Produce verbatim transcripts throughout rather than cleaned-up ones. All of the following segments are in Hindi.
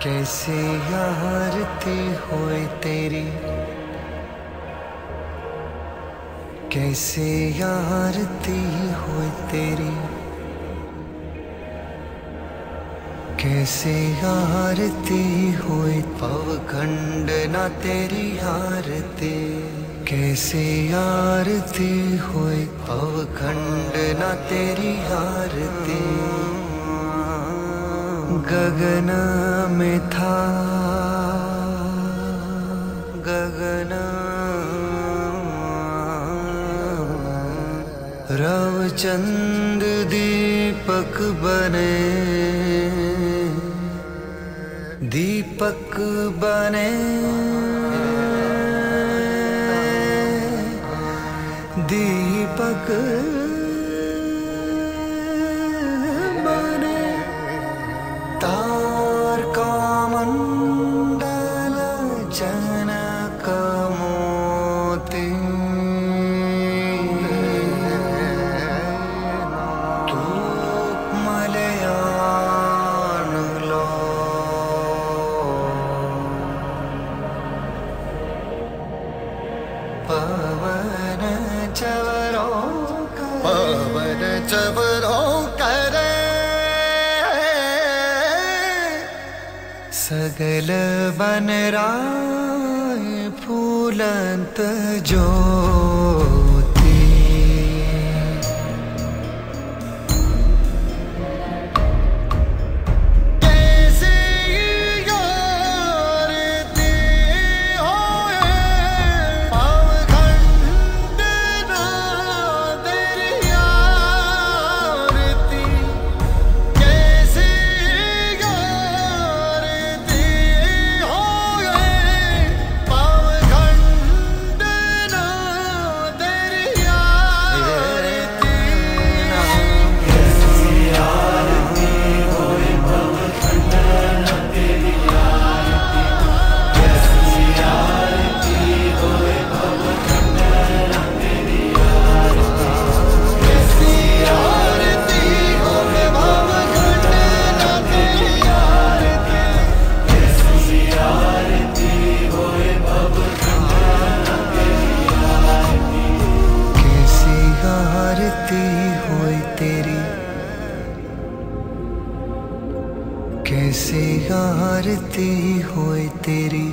कैसे आरती होए तेरी, कैसे आरती होए तेरी, कैसे आरती होए पवखंड ना तेरी आरती, कैसे आरती होए पवखंड ना तेरी आरती। गगन में था गगन रवचंद दीपक बने, दीपक बने, दीपक बने। तारका मंडल जनक मोती, तू मलयान लो। पवन चवरो पवन चवरो करे, सगल बन राय फूलंत ज्योति। कैसे आरती होए पवखंड ना तेरी आरती, कैसे आरती होए पवखंड ना तेरी आरती। कैसे आरती होए पवखंड ना तेरी आरती, कैसे आरती होए पवखंड ना तेरी आरती, कैसे आरती होए पवखंड ना तेरी आरती, कैसे आरती होए पवखंड ना तेरी आरती। कैसी आरती होए तेरी, कैसे आरती होए तेरी।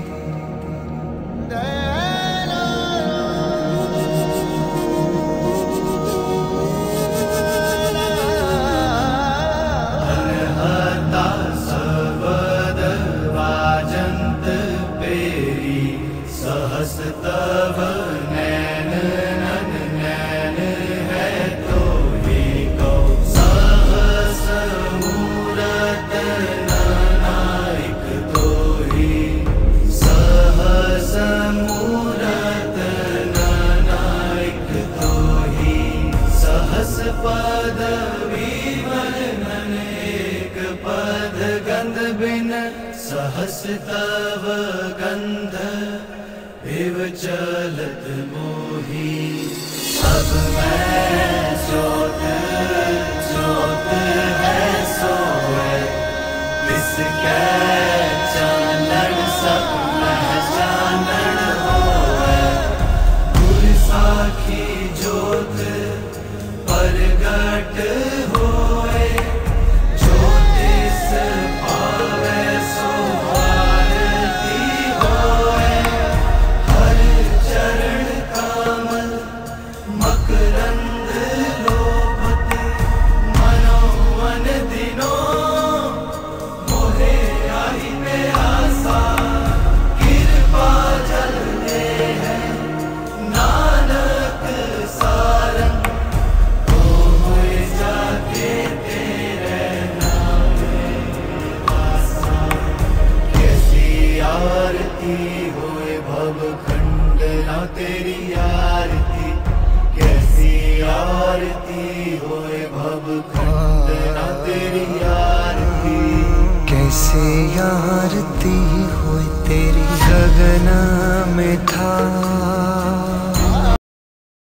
अनहता सबद वाजंत पेरी, सहस तव नैन नन नैन है तो ही कौ। सहस मूरत नाइक तो ही, सहस मूरत नाइक तो ही। सहस पद विमलन एक पद गंध बिन, सहस तव गंध विव चलत मोहि।